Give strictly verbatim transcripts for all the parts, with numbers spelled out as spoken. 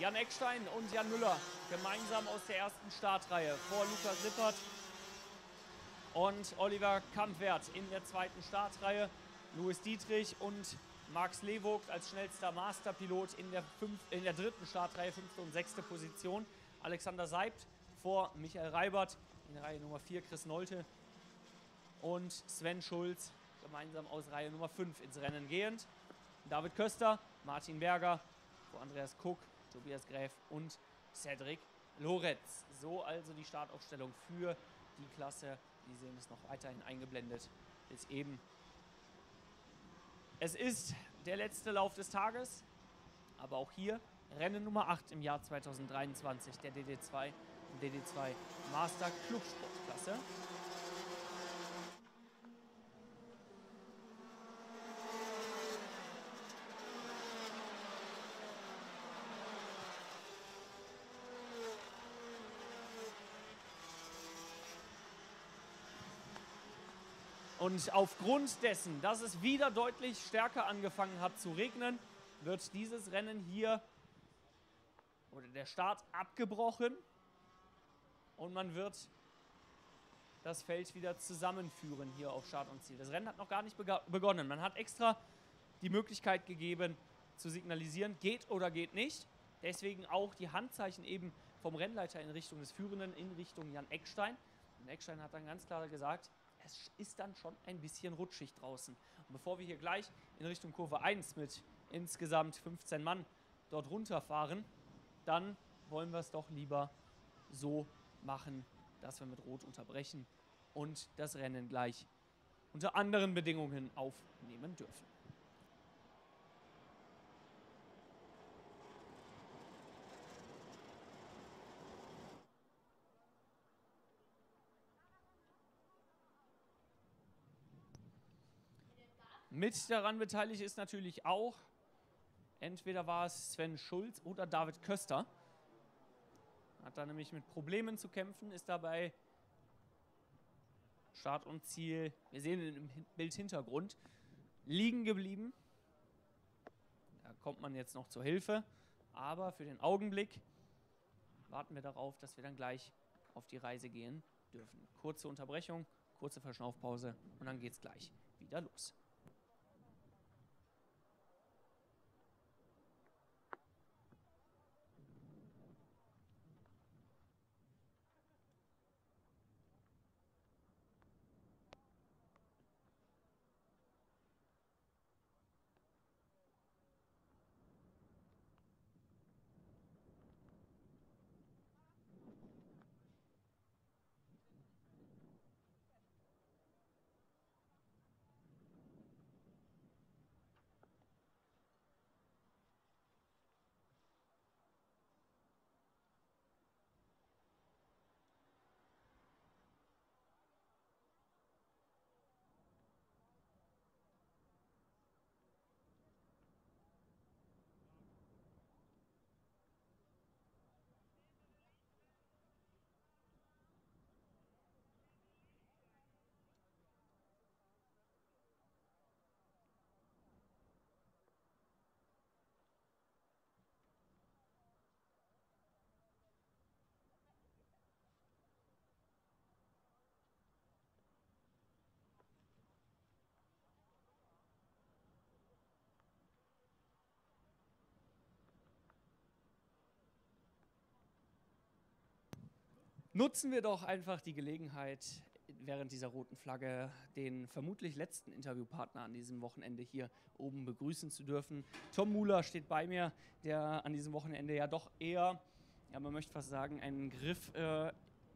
Jan Eckstein und Jan Müller gemeinsam aus der ersten Startreihe vor Lukas Lippert und Oliver Kampwert in der zweiten Startreihe. Louis Dietrich und Max Levogt als schnellster Masterpilot in der, fünf, in der dritten Startreihe, fünfte und sechste Position. Alexander Seibt vor Michael Reibert in Reihe Nummer vier, Chris Nolte und Sven Schulz gemeinsam aus Reihe Nummer fünf ins Rennen gehend. David Köster, Martin Berger vor Andreas Cook, Tobias Gräf und Cedric Lorenz. So also die Startaufstellung für die Klasse. Die sehen es noch weiterhin eingeblendet bis eben. Es ist der letzte Lauf des Tages, aber auch hier Rennen Nummer acht im Jahr zweitausenddreiundzwanzig der D D zwei und D D zwei Master Clubsportklasse. Und aufgrund dessen, dass es wieder deutlich stärker angefangen hat zu regnen, wird dieses Rennen hier oder der Start abgebrochen und man wird das Feld wieder zusammenführen hier auf Start und Ziel. Das Rennen hat noch gar nicht begonnen. Man hat extra die Möglichkeit gegeben zu signalisieren, geht oder geht nicht. Deswegen auch die Handzeichen eben vom Rennleiter in Richtung des Führenden, in Richtung Jan Eckstein. Und Eckstein hat dann ganz klar gesagt, es ist dann schon ein bisschen rutschig draußen. Und bevor wir hier gleich in Richtung Kurve eins mit insgesamt fünfzehn Mann dort runterfahren, dann wollen wir es doch lieber so machen, dass wir mit Rot unterbrechen und das Rennen gleich unter anderen Bedingungen aufnehmen dürfen. Mit daran beteiligt ist natürlich auch, entweder war es Sven Schulz oder David Köster. Hat da nämlich mit Problemen zu kämpfen, ist dabei Start und Ziel, wir sehen ihn im Bildhintergrund, liegen geblieben. Da kommt man jetzt noch zur Hilfe, aber für den Augenblick warten wir darauf, dass wir dann gleich auf die Reise gehen dürfen. Kurze Unterbrechung, kurze Verschnaufpause und dann geht es gleich wieder los. Nutzen wir doch einfach die Gelegenheit, während dieser roten Flagge den vermutlich letzten Interviewpartner an diesem Wochenende hier oben begrüßen zu dürfen. Tom Muhler steht bei mir, der an diesem Wochenende ja doch eher, ja man möchte fast sagen, einen Griff äh,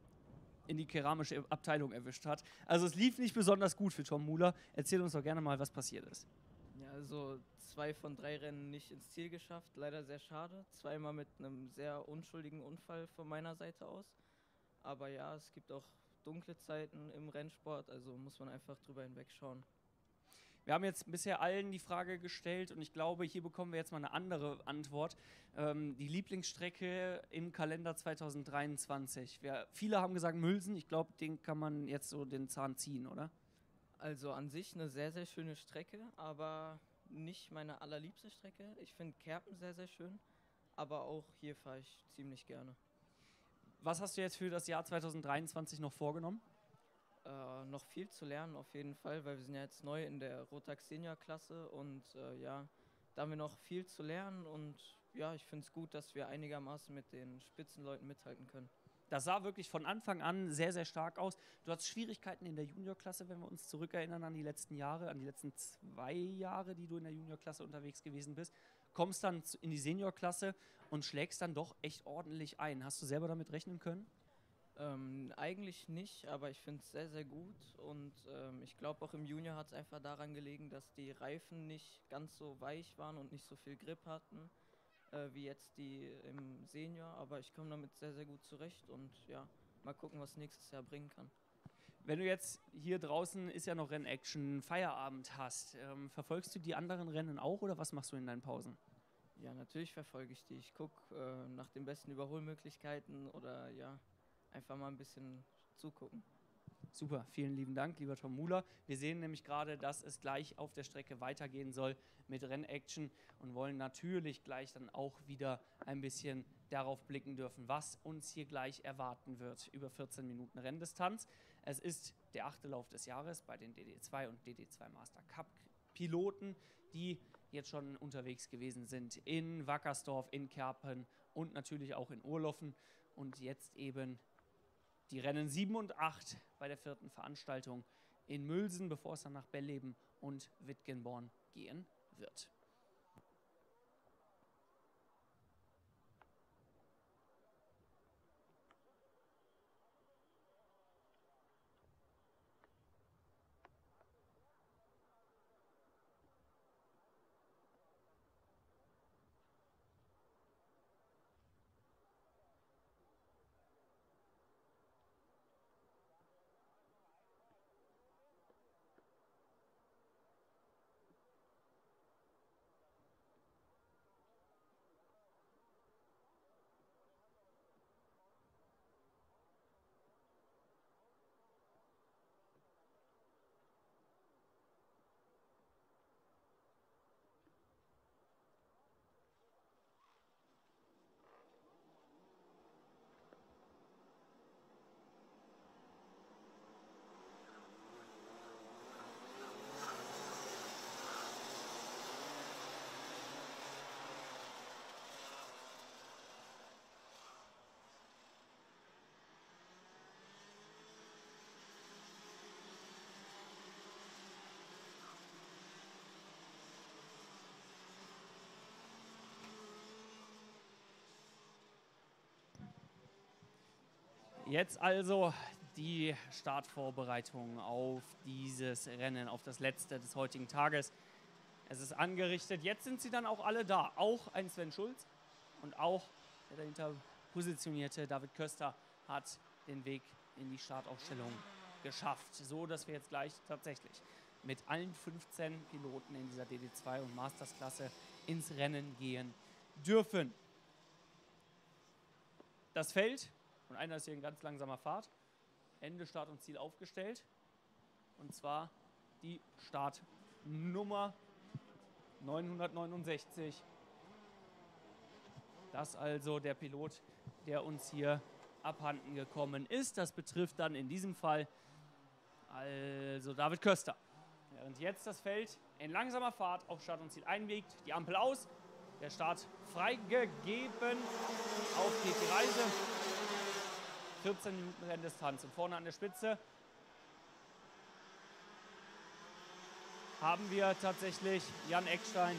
in die keramische Abteilung erwischt hat. Also es lief nicht besonders gut für Tom Muhler. Erzähl uns doch gerne mal, was passiert ist. Ja, also zwei von drei Rennen nicht ins Ziel geschafft, leider sehr schade. Zweimal mit einem sehr unschuldigen Unfall von meiner Seite aus. Aber ja, es gibt auch dunkle Zeiten im Rennsport, also muss man einfach drüber hinwegschauen. Wir haben jetzt bisher allen die Frage gestellt und ich glaube, hier bekommen wir jetzt mal eine andere Antwort. Ähm, die Lieblingsstrecke im Kalender zweitausenddreiundzwanzig. Wir, viele haben gesagt Mülsen, ich glaube, den kann man jetzt so den Zahn ziehen, oder? Also an sich eine sehr, sehr schöne Strecke, aber nicht meine allerliebste Strecke. Ich finde Kerpen sehr, sehr schön. aber auch hier fahre ich ziemlich gerne. Was hast du jetzt für das Jahr zweitausenddreiundzwanzig noch vorgenommen? Äh, noch viel zu lernen auf jeden Fall, weil wir sind ja jetzt neu in der Rotax Senior Klasse und äh, ja, da haben wir noch viel zu lernen und ja, ich finde es gut, dass wir einigermaßen mit den Spitzenleuten mithalten können. Das sah wirklich von Anfang an sehr, sehr stark aus. Du hattest Schwierigkeiten in der Juniorklasse, wenn wir uns zurückerinnern an die letzten Jahre, an die letzten zwei Jahre, die du in der Juniorklasse unterwegs gewesen bist. Kommst dann in die Seniorklasse und schlägst dann doch echt ordentlich ein. Hast du selber damit rechnen können? Ähm, eigentlich nicht, aber ich finde es sehr, sehr gut und ähm, ich glaube auch im Junior hat es einfach daran gelegen, dass die Reifen nicht ganz so weich waren und nicht so viel Grip hatten äh, wie jetzt die im Senior, aber ich komme damit sehr, sehr gut zurecht und ja, mal gucken, was nächstes Jahr bringen kann. Wenn du jetzt hier draußen, ist ja noch Rennaction, Feierabend hast, ähm, verfolgst du die anderen Rennen auch oder was machst du in deinen Pausen? Ja, natürlich verfolge ich die. Ich gucke äh, nach den besten Überholmöglichkeiten oder ja, einfach mal ein bisschen zugucken. Super, vielen lieben Dank, lieber Tom Muhler. Wir sehen nämlich gerade, dass es gleich auf der Strecke weitergehen soll mit Rennaction und wollen natürlich gleich dann auch wieder ein bisschen darauf blicken dürfen, was uns hier gleich erwarten wird. Über vierzehn Minuten Renndistanz. Es ist der achte Lauf des Jahres bei den D D zwei und D D zwei Master Cup Piloten, die jetzt schon unterwegs gewesen sind in Wackersdorf, in Kerpen und natürlich auch in Urloffen und jetzt eben die Rennen sieben und acht bei der vierten Veranstaltung in Mülsen, bevor es dann nach Belleben und Wittgenborn gehen wird. Jetzt also die Startvorbereitung auf dieses Rennen, auf das letzte des heutigen Tages. Es ist angerichtet. Jetzt sind sie dann auch alle da. Auch ein Sven Schulz und auch der dahinter positionierte David Köster hat den Weg in die Startaufstellung geschafft. So, dass wir jetzt gleich tatsächlich mit allen fünfzehn Piloten in dieser D D zwei und Masters-Klasse ins Rennen gehen dürfen. Das Feld, und einer ist hier in ganz langsamer Fahrt, Ende, Start und Ziel aufgestellt. Und zwar die Startnummer neunhundertneunundsechzig. Das also der Pilot, der uns hier abhanden gekommen ist. Das betrifft dann in diesem Fall also David Köster. Während jetzt das Feld in langsamer Fahrt auf Start und Ziel einbiegt, die Ampel aus, der Start freigegeben, auf geht die Reise. vierzehn Minuten Renndistanz und vorne an der Spitze haben wir tatsächlich Jan Eckstein.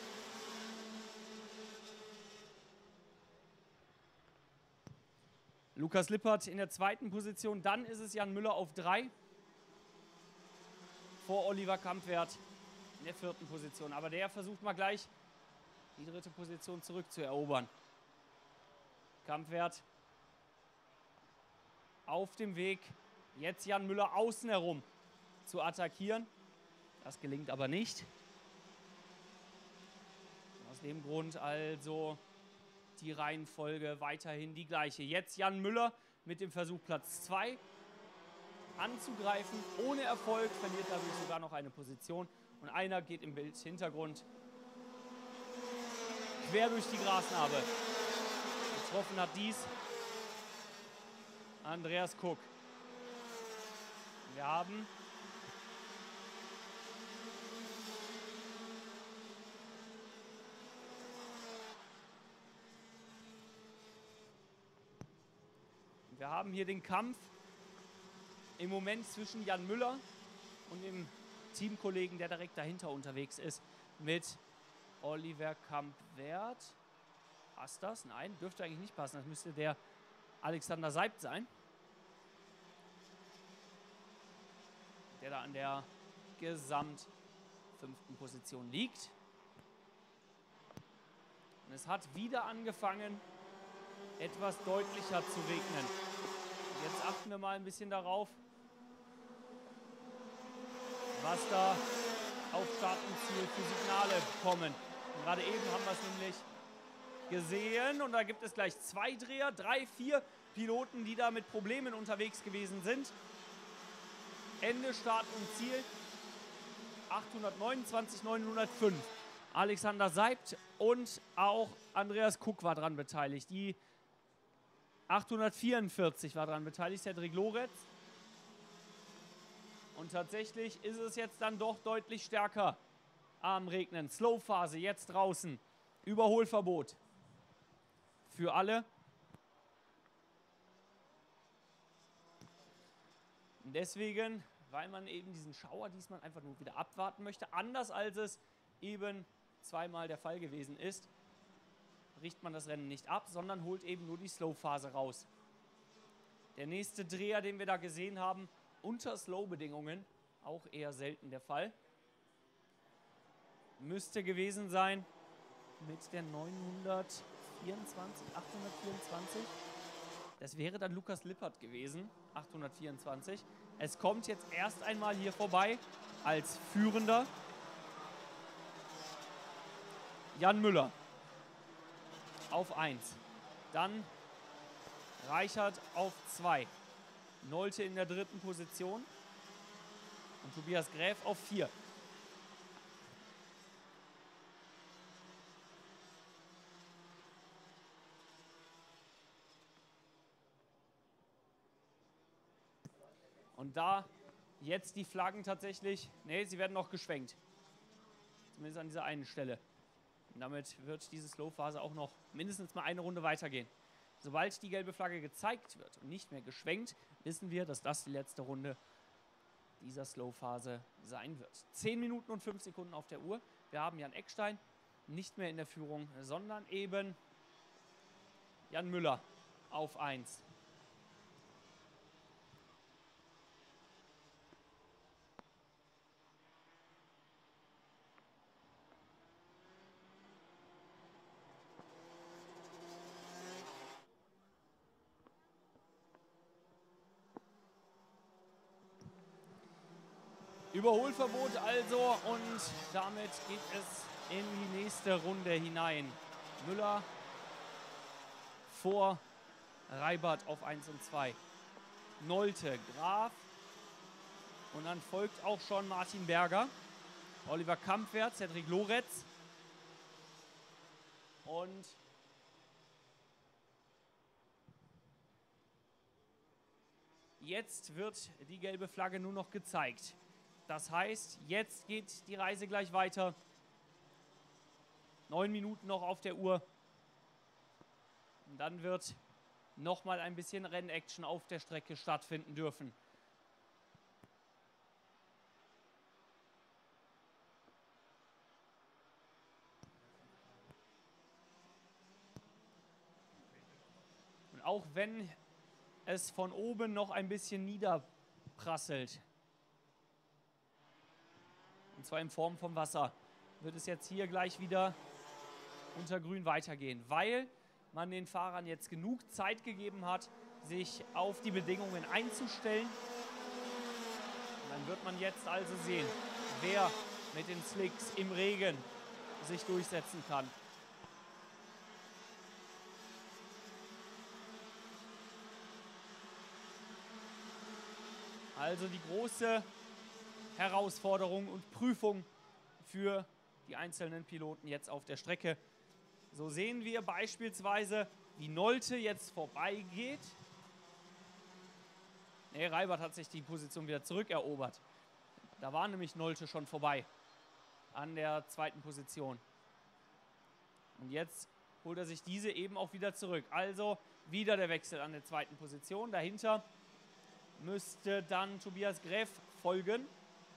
Lukas Lippert in der zweiten Position, dann ist es Jan Müller auf drei. Vor Oliver Kampwert in der vierten Position. Aber der versucht mal gleich die dritte Position zurückzuerobern. Kampwert auf dem Weg, jetzt Jan Müller außen herum zu attackieren. Das gelingt aber nicht. Aus dem Grund also die Reihenfolge weiterhin die gleiche. Jetzt Jan Müller mit dem Versuch Platz zwei anzugreifen. Ohne Erfolg, verliert dadurch sogar noch eine Position. Und einer geht im Bildhintergrund quer durch die Grasnarbe. getroffen hat dies Andreas Cook. Wir haben Wir haben hier den Kampf im Moment zwischen Jan Müller und dem Teamkollegen, der direkt dahinter unterwegs ist, mit Oliver Kamp-Wert. Passt das? Nein, dürfte eigentlich nicht passen. Das müsste der Alexander Seibt sein, der da an der gesamt fünften Position liegt. Und es hat wieder angefangen, etwas deutlicher zu regnen. Jetzt achten wir mal ein bisschen darauf, was da auf Start und Ziel für Signale kommen. Und gerade eben haben wir es nämlich gesehen und da gibt es gleich zwei Dreher, drei, vier Piloten, die da mit Problemen unterwegs gewesen sind. Ende, Start und Ziel achthundertneunundzwanzig neunhundertfünf. Alexander Seibt und auch Andreas Cook war daran beteiligt. Die achthundertvierundvierzig war daran beteiligt, Cedric Loretz. Und tatsächlich ist es jetzt dann doch deutlich stärker am Regnen. Slow-Phase jetzt draußen. Überholverbot für alle. Und deswegen, weil man eben diesen Schauer diesmal einfach nur wieder abwarten möchte, anders als es eben zweimal der Fall gewesen ist, bricht man das Rennen nicht ab, sondern holt eben nur die Slow-Phase raus. Der nächste Dreher, den wir da gesehen haben, unter Slow-Bedingungen, auch eher selten der Fall, müsste gewesen sein mit der neunhundertvierundzwanzig, achthundertvierundzwanzig. Das wäre dann Lukas Lippert gewesen, achthundertvierundzwanzig. Es kommt jetzt erst einmal hier vorbei als Führender Jan Müller auf eins. Dann Reichert auf zwei. Nolte in der dritten Position. Und Tobias Gräf auf vier. Und da jetzt die Flaggen tatsächlich, nee, sie werden noch geschwenkt. Zumindest an dieser einen Stelle. Und damit wird diese Slow-Phase auch noch mindestens mal eine Runde weitergehen. Sobald die gelbe Flagge gezeigt wird und nicht mehr geschwenkt, wissen wir, dass das die letzte Runde dieser Slow-Phase sein wird. zehn Minuten und fünf Sekunden auf der Uhr. Wir haben Jan Eckstein nicht mehr in der Führung, sondern eben Jan Müller auf eins. Überholverbot also und damit geht es in die nächste Runde hinein. Müller vor Reibert auf eins und zwei. Nolte, Graf und dann folgt auch schon Martin Berger, Oliver Kamp-Wert, Cedric Loretz und jetzt wird die gelbe Flagge nur noch gezeigt. Das heißt, jetzt geht die Reise gleich weiter. Neun Minuten noch auf der Uhr. Und dann wird nochmal ein bisschen Rennaction auf der Strecke stattfinden dürfen. Und auch wenn es von oben noch ein bisschen niederprasselt, und zwar in Form von Wasser, wird es jetzt hier gleich wieder unter Grün weitergehen, weil man den Fahrern jetzt genug Zeit gegeben hat, sich auf die Bedingungen einzustellen. Und dann wird man jetzt also sehen, wer mit den Slicks im Regen sich durchsetzen kann. Also die große Herausforderung und Prüfung für die einzelnen Piloten jetzt auf der Strecke. So sehen wir beispielsweise wie Nolte jetzt vorbeigeht. Ne, Reibert hat sich die Position wieder zurückerobert. Da war nämlich Nolte schon vorbei an der zweiten Position. Und jetzt holt er sich diese eben auch wieder zurück. Also wieder der Wechsel an der zweiten Position. Dahinter müsste dann Tobias Gräf folgen.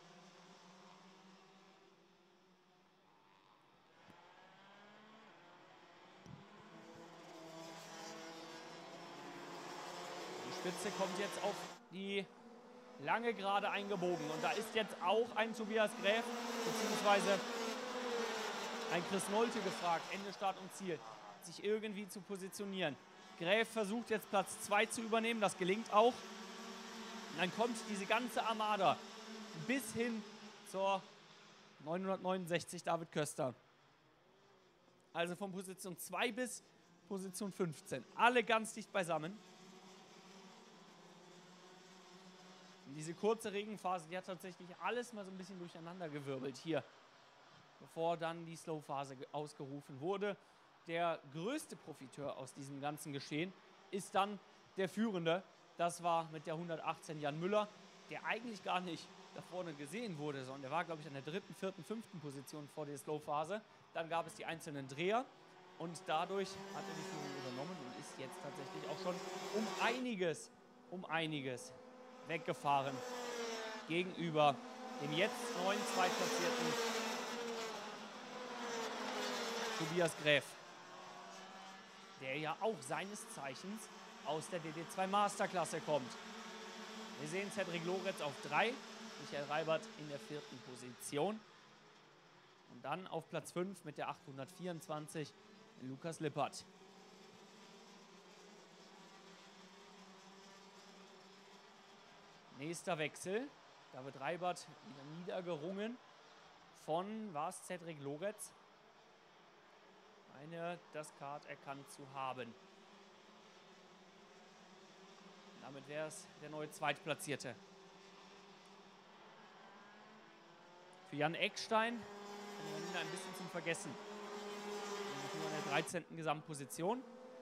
Die Spitze kommt jetzt auf die lange Gerade eingebogen. Und da ist jetzt auch ein Tobias Gräf beziehungsweise ein Chris Nolte gefragt, Ende, Start und Ziel, sich irgendwie zu positionieren. Gräf versucht jetzt Platz zwei zu übernehmen, das gelingt auch. Und dann kommt diese ganze Armada bis hin zur neunhundertneunundsechzig David Köster. Also von Position zwei bis Position fünfzehn. Alle ganz dicht beisammen. Und diese kurze Regenphase, die hat tatsächlich alles mal so ein bisschen durcheinandergewirbelt hier, bevor dann die Slow-Phase ausgerufen wurde. Der größte Profiteur aus diesem ganzen Geschehen ist dann der Führende. Das war mit der hundertachtzehn Jan Müller, der eigentlich gar nicht da vorne gesehen wurde, sondern der war, glaube ich, an der dritten, vierten, fünften Position vor der Slow-Phase. Dann gab es die einzelnen Dreher und dadurch hat er die Führung übernommen und ist jetzt tatsächlich auch schon um einiges, um einiges weggefahren gegenüber dem jetzt neuen Zweitplatzierten Tobias Gräf, der ja auch seines Zeichens aus der D D zwei Masterklasse kommt. Wir sehen Cedric Loretz auf drei, Michael Reibert in der vierten Position. Und dann auf Platz fünf mit der achthundertvierundzwanzig Lukas Lippert. Nächster Wechsel. David Reibert wieder niedergerungen von, war es Cedric Loretz? Eine, das Kart erkannt zu haben. Damit wäre es der neue Zweitplatzierte. Für Jan Eckstein ein bisschen zum Vergessen. Nur in der dreizehnten Gesamtposition.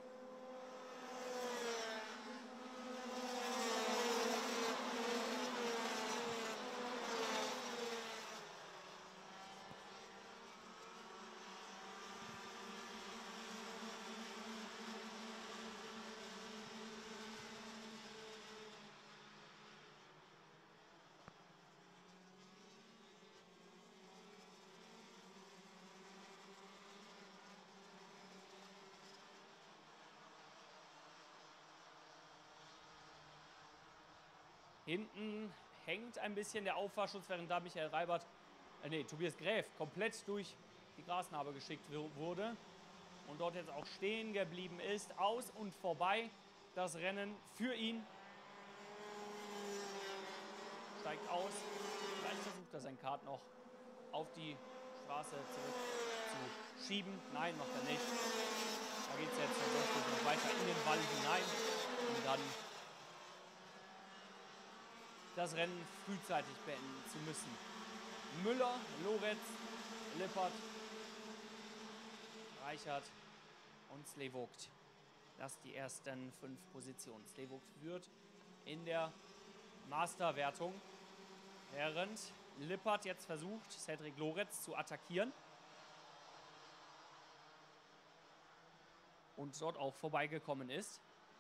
Hinten hängt ein bisschen der Auffahrschutz, während da Michael Reibert, äh nee, Tobias Gräf komplett durch die Grasnarbe geschickt wurde und dort jetzt auch stehen geblieben ist. Aus und vorbei das Rennen für ihn. Steigt aus. Vielleicht versucht er sein Kart noch auf die Straße zurück zu schieben. Nein, macht er nicht. Da geht es jetzt tatsächlich noch weiter in den Wall hinein und dann das Rennen frühzeitig beenden zu müssen. Müller, Loretz, Lippert, Reichert und Slevogt. Das die ersten fünf Positionen. Slevogt führt in der Masterwertung, während Lippert jetzt versucht, Cedric Loretz zu attackieren. Und dort auch vorbeigekommen ist.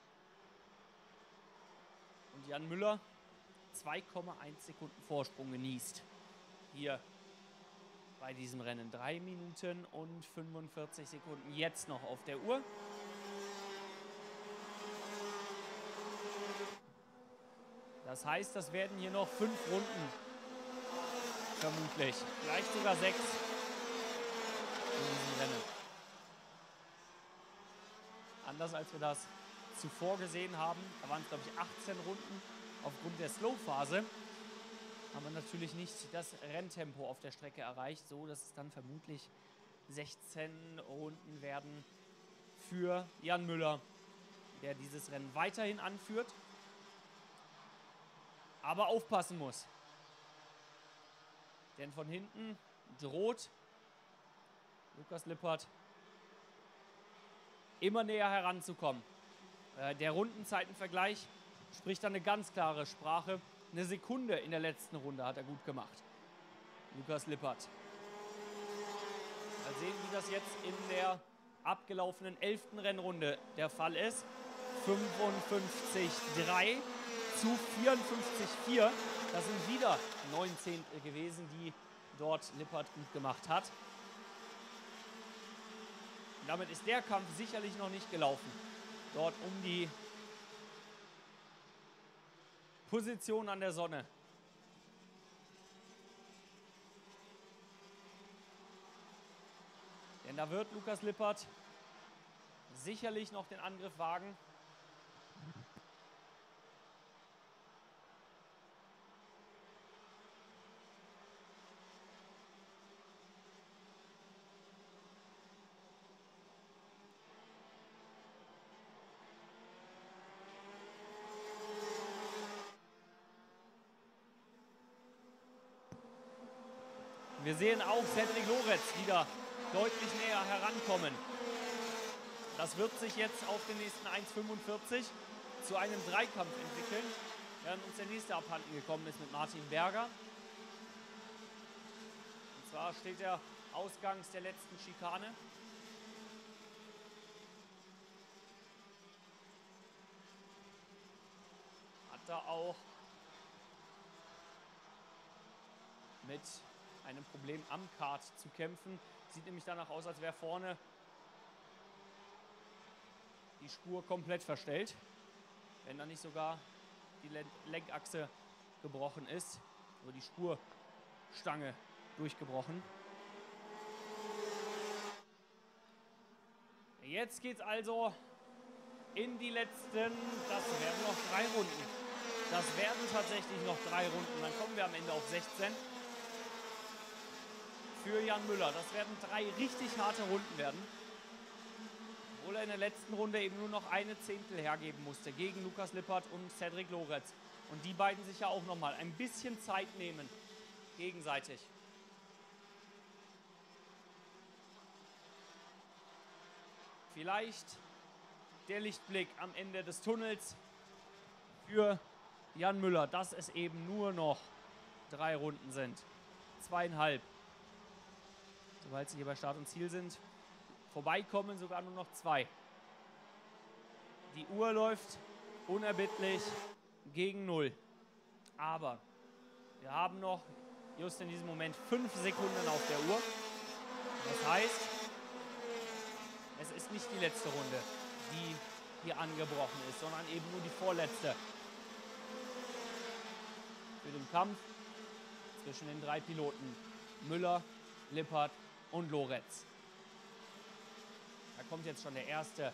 Und Jan Müller zwei Komma eins Sekunden Vorsprung genießt. Hier bei diesem Rennen. drei Minuten und fünfundvierzig Sekunden jetzt noch auf der Uhr. Das heißt, das werden hier noch fünf Runden vermutlich. Vielleicht sogar sechs in diesem Rennen. Anders als wir das zuvor gesehen haben. Da waren es, glaube ich, achtzehn Runden. Aufgrund der Slow-Phase haben wir natürlich nicht das Renntempo auf der Strecke erreicht, so dass es dann vermutlich sechzehn Runden werden für Jan Müller, der dieses Rennen weiterhin anführt, aber aufpassen muss. Denn von hinten droht Lukas Lippert immer näher heranzukommen. Äh, der Rundenzeitenvergleich spricht dann eine ganz klare Sprache. Eine Sekunde in der letzten Runde hat er gut gemacht. Lukas Lippert. Mal sehen, wie das jetzt in der abgelaufenen elften Rennrunde der Fall ist. fünfundfünfzig Komma drei zu vierundfünfzig Komma vier. Das sind wieder neun Zehntel gewesen, die dort Lippert gut gemacht hat. Und damit ist der Kampf sicherlich noch nicht gelaufen. Dort um die Position an der Sonne. Denn da wird Lukas Lippert sicherlich noch den Angriff wagen. Wir sehen auch Cedric Loretz wieder deutlich näher herankommen. Das wird sich jetzt auf den nächsten eins fünfundvierzig zu einem Dreikampf entwickeln, während uns der nächste abhanden gekommen ist mit Martin Berger. Und zwar steht er ausgangs der letzten Schikane. Hat da auch mit einem Problem am Kart zu kämpfen. Sieht nämlich danach aus, als wäre vorne die Spur komplett verstellt. Wenn da nicht sogar die Lenkachse gebrochen ist. Nur die Spurstange durchgebrochen. Jetzt geht es also in die letzten, das werden noch drei Runden. Das werden tatsächlich noch drei Runden. Dann kommen wir am Ende auf sechzehn. Für Jan Müller. Das werden drei richtig harte Runden werden. Obwohl er in der letzten Runde eben nur noch eine Zehntel hergeben musste gegen Lukas Lippert und Cedric Loretz. Und die beiden sich ja auch nochmal ein bisschen Zeit nehmen. Gegenseitig. Vielleicht der Lichtblick am Ende des Tunnels für Jan Müller, dass es eben nur noch drei Runden sind. Zweieinhalb. Sobald sie hier bei Start und Ziel sind, vorbeikommen sogar nur noch zwei. Die Uhr läuft unerbittlich gegen null. Aber wir haben noch just in diesem Moment fünf Sekunden auf der Uhr. Das heißt, es ist nicht die letzte Runde, die hier angebrochen ist, sondern eben nur die vorletzte. Für den Kampf zwischen den drei Piloten Müller, Lippert und Loretz. Da kommt jetzt schon der erste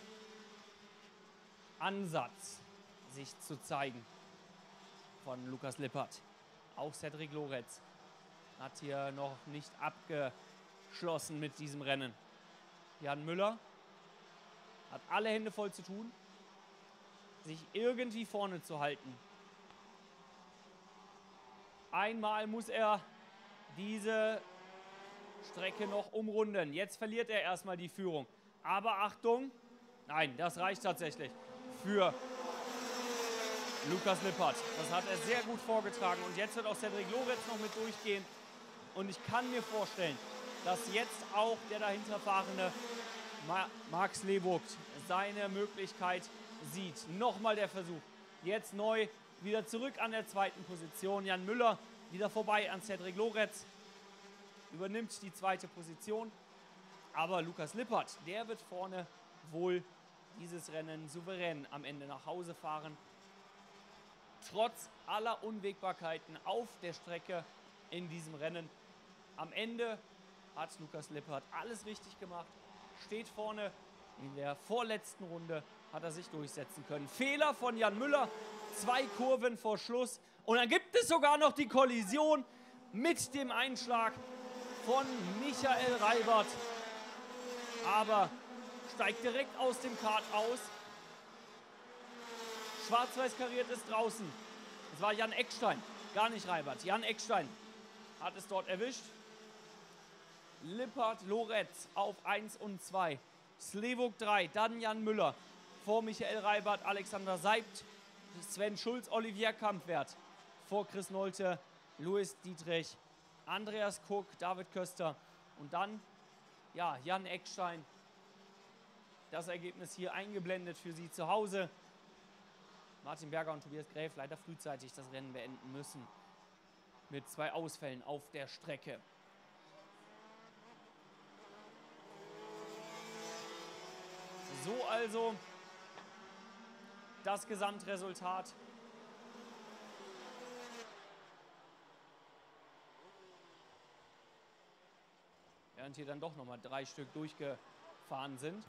Ansatz, sich zu zeigen von Lukas Lippert. Auch Cedric Loretz hat hier noch nicht abgeschlossen mit diesem Rennen. Jan Müller hat alle Hände voll zu tun, sich irgendwie vorne zu halten. Einmal muss er diese Strecke noch umrunden. Jetzt verliert er erstmal die Führung. Aber Achtung, nein, das reicht tatsächlich für Lukas Lippert. Das hat er sehr gut vorgetragen. Und jetzt wird auch Cedric Loretz noch mit durchgehen. Und ich kann mir vorstellen, dass jetzt auch der dahinterfahrende Max Levogt seine Möglichkeit sieht. Nochmal der Versuch. Jetzt neu wieder zurück an der zweiten Position. Jan Müller wieder vorbei an Cedric Loretz. Übernimmt die zweite Position. Aber Lukas Lippert, der wird vorne wohl dieses Rennen souverän am Ende nach Hause fahren. Trotz aller Unwägbarkeiten auf der Strecke in diesem Rennen. Am Ende hat Lukas Lippert alles richtig gemacht. Steht vorne. In der vorletzten Runde hat er sich durchsetzen können. Fehler von Jan Müller. Zwei Kurven vor Schluss. Und dann gibt es sogar noch die Kollision mit dem Einschlag von Michael Reibert. Aber steigt direkt aus dem Kart aus. Schwarz-Weiß kariert ist draußen. Es war Jan Eckstein, gar nicht Reibert. Jan Eckstein hat es dort erwischt. Lippert, Loretz auf eins und zwei. Slewuk drei, dann Jan Müller. Vor Michael Reibert, Alexander Seibt, Sven Schulz, Olivier Kampwert. Vor Chris Nolte, Louis Dietrich, Andreas Cook, David Köster und dann ja, Jan Eckstein. Das Ergebnis hier eingeblendet für Sie zu Hause. Martin Berger und Tobias Gräf leider frühzeitig das Rennen beenden müssen. Mit zwei Ausfällen auf der Strecke. So also das Gesamtresultat. Während hier dann doch nochmal drei Stück durchgefahren sind.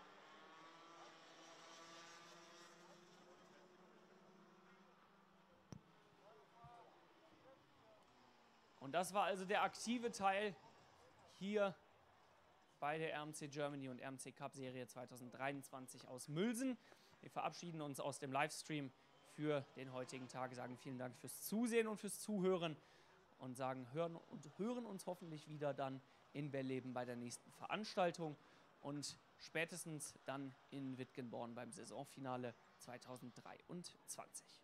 Und das war also der aktive Teil hier bei der R M C Germany und R M C Cup Serie zweitausenddreiundzwanzig aus Mülsen. Wir verabschieden uns aus dem Livestream für den heutigen Tag, sagen vielen Dank fürs Zusehen und fürs Zuhören und sagen, hören und hören uns hoffentlich wieder dann in Belleben bei der nächsten Veranstaltung und spätestens dann in Wittgenborn beim Saisonfinale zweitausenddreiundzwanzig.